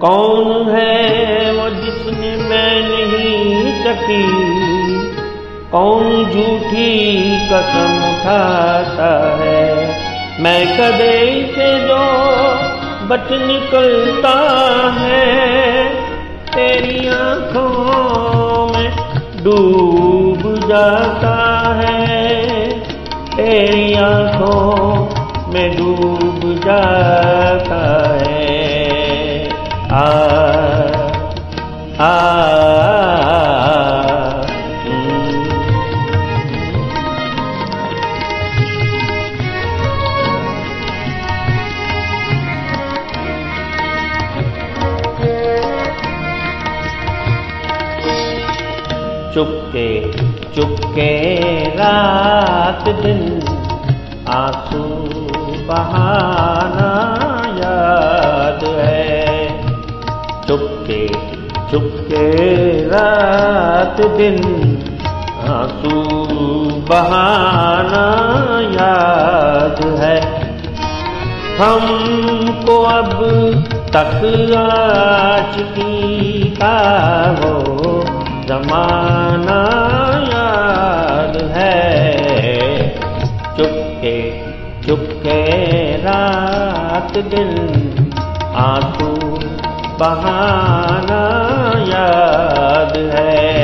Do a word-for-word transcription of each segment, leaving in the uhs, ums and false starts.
कौन है वो जिसने मैं नहीं चखी, कौन झूठी कसम खाता है। मैं कदे से जो बच निकलता है, तेरी आंखों में डूब जाता है, तेरी आंखों में डूब जाता है। आ आ, चुपके चुपके रात दिन आंसू बहाना याद है। चुपके चुपके रात दिन आंसू बहाना याद है। हमको अब तक आशिकी का वो ज़माना याद है। चुपके चुपके रात दिन आंसू बहाना याद है।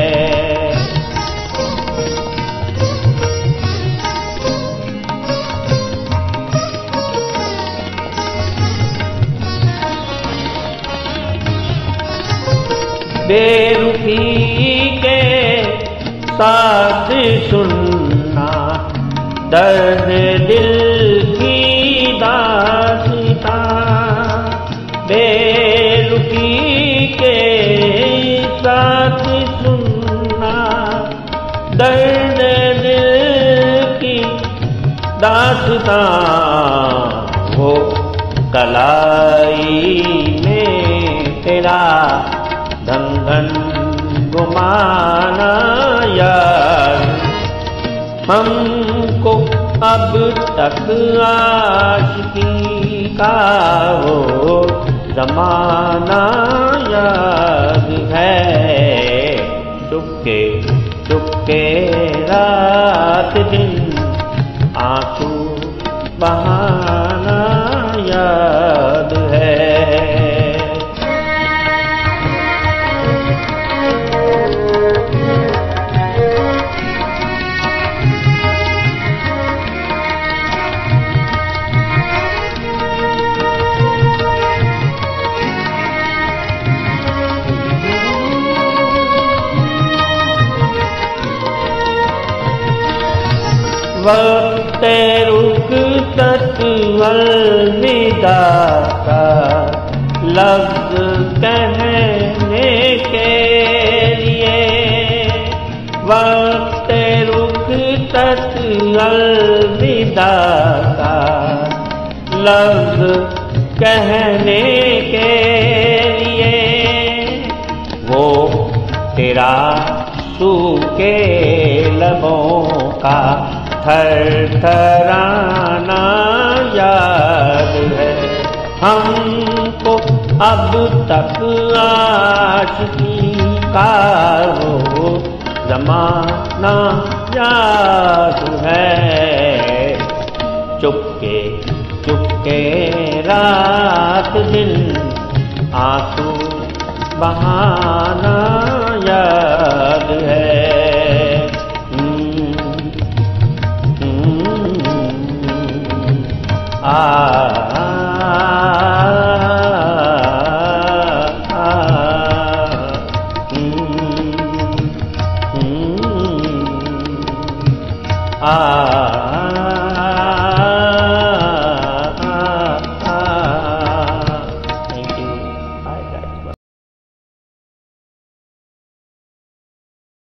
बेरुखी के साथ सुनना दर्द दिल की दास्तां, बेरुखी के साथ सुनना दर्द दिल की दास्तां। वो कलाई में तेरा धन धन गुमाना यार, हमको अब तक आशिकी का वो ज़माना याद है। चुपके चुपके रात दिन आंसू बहाना याद है। वक्त रुक तक अलविदा का लफ्ज कहने के लिए, वक्त रुक तक अलविदा का लफ्ज कहने के लिए। वो तेरा सूखे लबों का थर थराना याद है। हमको अब तक आशिकी का वो ज़माना याद है। चुपके चुपके रात दिन आंसू बहाना याद